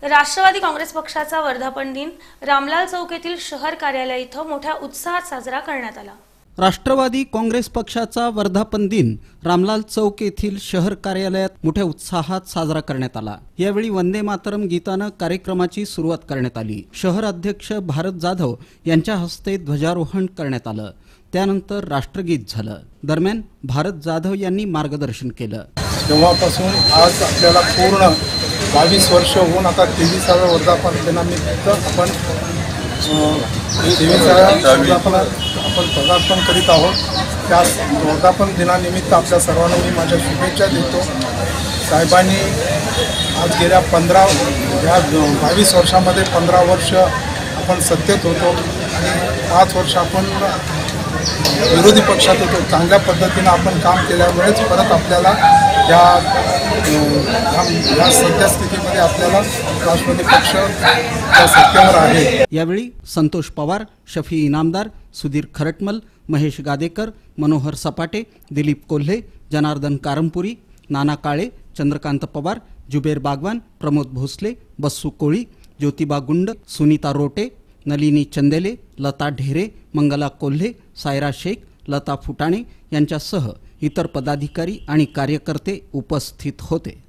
राष्ट्रवादी काँग्रेस पक्षाचा वर्धापन दिन रामलाल चौक येथील शहर कार्यालय इथं मोठ्या उत्साहात साजरा करण्यात आला। राष्ट्रवादी काँग्रेस पक्षाचा वर्धापन दिन रामलाल चौक येथील शहर कार्यालयात मोठ्या उत्साहात साजरा करण्यात आला। यावेळी वंदे मातरम गीतानं कार्यक्रमाची सुरुवात करण्यात आली। शहर अध्यक्ष भारत जाधव यांच्या हस्ते ध्वजारोहण करण्यात आलं। त्यानंतर राष्ट्रगीत झालं। दरम्यान भारत जाधव यांनी मार्गदर्शन केलं। तेव्हापासून आज आपल्याला पूर्ण 22 वर्ष होऊन आता 23व्या वर्धापन दिनानिमित्त आपण 23व्या वर्धापनात आपण पदार्पण करीत आहोत। त्या वर्धापन दिनानिमित्त आपल्या सर्वांना मी माझ्या शुभेच्छा देतो। साहेबांनी आज गेल्या 22 वर्षामध्ये 15 वर्ष आपण सत्तेत होतो आणि 5 वर्ष आपण विरोधी पक्षात होतो। चांगल्या पद्धतीने आपण काम केल्यामुळेच परत आपल्याला या सध्या स्थितीमध्ये आपल्याला राष्ट्रवादी पक्ष सत्तेवर आहे। यावेळी संतोष पवार, शफी इनामदार, सुधीर खरटमल, महेश गादेकर, मनोहर सपाटे, दिलीप कोल्हे, जनार्दन कारंपुरी, नाना काळे, चंद्रकांत पवार, जुबेर बागवान, प्रमोद भोसले, बस्सू कोळी, ज्योतिबा गुंड, सुनीता रोटे, नलिनी चंदेले, लता ढेरे, मंगला कोल्हे, सायरा शेख, लता फुटाणे यांच्यासह इतर पदाधिकारी आणि कार्यकर्ते उपस्थित होते।